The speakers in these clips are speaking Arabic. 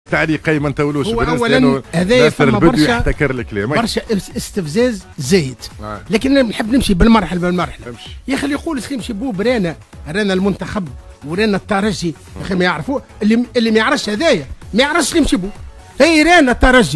تعليقي ما نطولوش. هو اولا هذايا فما برشا يحتكر الكلام برشا استفزاز زايد. لكن انا نحب نمشي بالمرحله يا اخي اللي يقول سليم شبوب رانا المنتخب ورانا الترجي يا اخي ما يعرفوا اللي ما يعرفش هذايا ما يعرفش سليم شبوب. هي رانا الترجي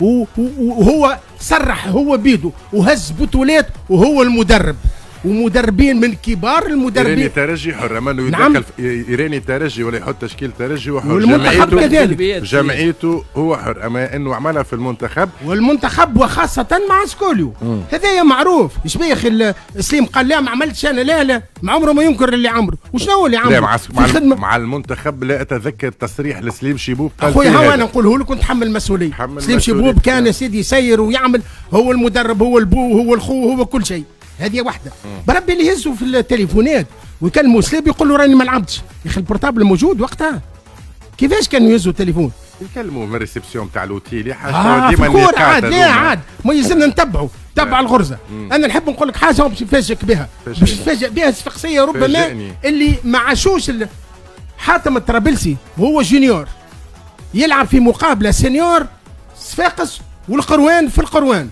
وهو صرح هو بيدو وهز بطولات وهو المدرب ومدربين من كبار المدربين. ايراني ترجي حر، اما انه نعم. ايراني ترجي ولا يحط تشكيل ترجي وحر. والمنتخب كذلك جمعيته هو حر، اما انه عملها في المنتخب والمنتخب وخاصه مع سكوليو هذايا معروف. ايش بيه يا اخي سليم قال لا ما عملتش انا لا ما عمره ما ينكر اللي عمره. وشنو هو اللي عمره؟ لا مع المنتخب لا اتذكر تصريح لسليم شبوب قال اخويا هو انا نقوله لك ونتحمل المسؤوليه. سليم شبوب كان يا سيدي يسير ويعمل، هو المدرب هو البو هو الخو هو كل شيء. هذه واحده. بربي اللي يهزوا في التليفونات ويكلموا سليب يقول له راني ما لعبتش. يا اخي البورتابل موجود وقتها، كيفاش كانوا يهزوا التليفون؟ يكلموا من الريسبسيون تاع الاوتيل ديما عاد ما يلزمنا نتبعوا تبع الغرزه. انا نحب نقول لك حاجه باش نفاجئك بها، باش نتفاجئ بها شخصيه ربما اللي ما عاشوش حاتم الطرابلسي وهو جونيور يلعب في مقابله سينيور صفاقس والقروان في القروان.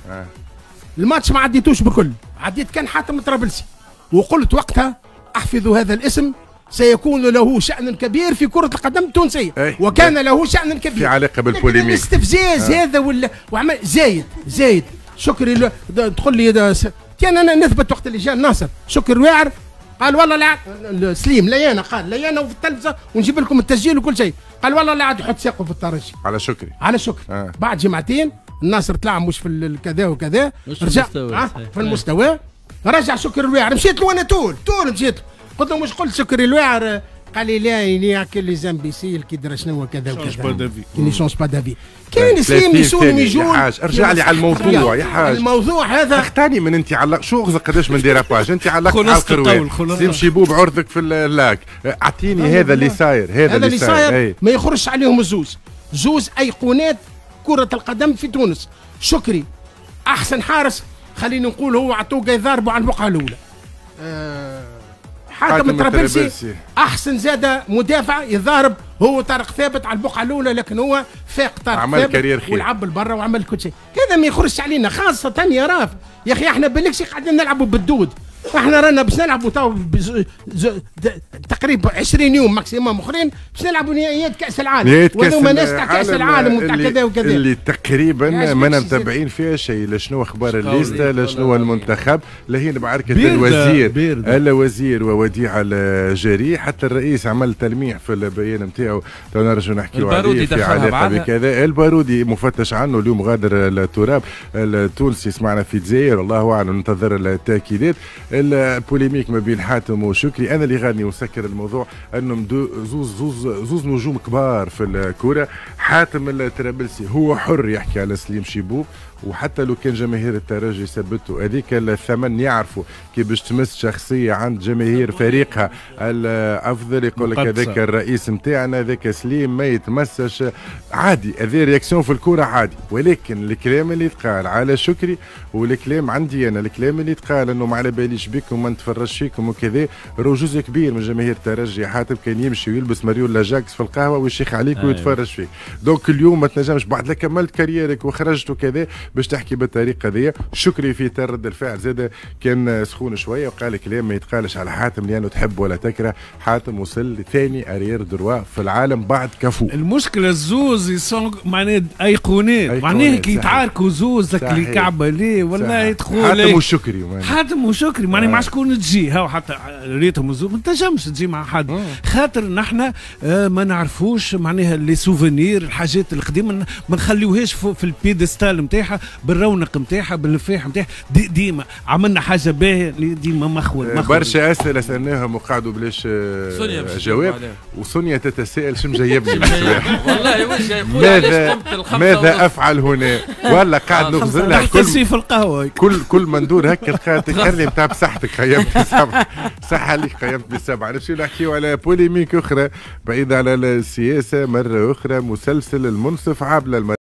الماتش ما عديتوش بكل، عديت كان حاتم الطرابلسي وقلت وقتها احفظوا هذا الاسم سيكون له شأن كبير في كرة القدم التونسية. وكان له شأن كبير في علاقة بالبوليميك. الاستفزاز هذا وعمل زايد شكري تقول لي كان انا نثبت وقت اللي جاء الناصر شكري واعر قال والله لا سليم ليانا قال ليانا وفي التلفزه ونجيب لكم التسجيل وكل شيء. قال والله لا عاد يحط ساقه في الترجي على شكري. بعد جمعتين الناصر طلع مش في الكذا وكذا، رجع في المستوى. رجع شكري الواعر، مشيت له انا طول مشيت له قلت له مش قلت شكري الواعر؟ قال لي لا يا كل زامبيسيل كي درا شنو كذا وكذا كي شونج با دافي. كاين سليم يسون ميجون. ارجع لي على الموضوع يا حاج. الموضوع هذا اختاني من انت علق شو غزك قداش من ديراباج انت علقت على القروان. سليم شبوب عرضك في اللاك. اعطيني هذا اللي صاير هذا اللي صاير ما يخرجش عليهم زوز ايقونات كرة القدم في تونس. شكري احسن حارس خلينا نقول هو عطوه يضاربوا على البقعه الاولى. حاتم الطرابلسي احسن زاد مدافع يضارب هو طارق ثابت على البقعه الاولى، لكن هو فاق طارق عمل ثابت كارير خير ولعب بالبرا وعمل كل شيء. هذا ما يخرجش علينا خاصه يا راف. يا اخي احنا بالكش قاعدين نلعبوا بالدود. احنا رانا باش نلعبوا تو تقريبا 20 يوم ماكسيموم اخرين باش نلعبوا نهائيات كاس العالم. وهذوما ناس تاع كاس العالم وتاع كذا وكذا اللي تقريبا ما متابعين فيها شيء. لا شنو اخبار الليسته، لا شنو المنتخب، لا هي معركه الوزير ووديع الجري. حتى الرئيس عمل تلميح في البيان نتاعو تو نرجعوا نحكيو عليه في علاقه بكذا. البارودي مفتش عنه اليوم غادر التراب التونسي. سمعنا في الجزائر الله اعلم ننتظر التاكيدات. البوليميك ما بين حاتم وشكري انا اللي غادي نسكر الموضوع انهم زوز نجوم كبار في الكره. حاتم الطرابلسي هو حر يحكي على سليم شبوب، وحتى لو كان جماهير الترجي ثبتوا هذيك الثمن يعرفوا كي باش تمس شخصيه عند جماهير فريقها الافضل يقول لك هذاك الرئيس نتاعنا ذاك سليم ما يتمسش عادي. هذه رياكسيون في الكوره عادي. ولكن الكلام اللي يتقال على شكري والكلام عندي انا الكلام اللي يتقال انه ما على باليش بكم ما نتفرجش فيكم وكذا، رو جزء كبير من جماهير الترجي حاتم كان يمشي ويلبس ماريو لاجاكس في القهوه ويشيخ عليك ويتفرج فيك. دونك اليوم ما تنجمش بعد لا كملت كاريرك وخرجت وكذا باش تحكي بالطريقه ذي. شكري في رد الفعل زاد كان سخون شويه وقال كلام ما يتقالش على حاتم لانه تحب ولا تكره. حاتم وصل لثاني اريير دروا في العالم بعد كافو. المشكله الزوز يسون معناها ايقونات معناها كي يتعاركوا زوز اللي كعبه ليه والله يدخل حاتم وشكري معناها مع شكون تجي هاو حتى ريتهم الزوز ما تنجمش تجي مع حد خاطر نحن ما نعرفوش معناها لي سوفينير الحاجات القديمه ما نخليوهاش في البيدستال نتاعها بالرونق نتاعها بالنفاح نتاعها. ديما عملنا حاجه باهيه ديما مخول برشا اسئله سالناهم وقعدوا بلاش جواب. وسونيا تتساءل شو مجيبني والله وش يقول ماذا افعل هنا ولا قاعد نغزلها في القهوه كل ما ندور هكا تخلي نتاع بصحتك خيمت بسبعه صح عليك خيمت بسبعه. نمشيو نحكيو على بوليميك اخرى بعيده على السياسه مره اخرى. مسلسل المنصف عابله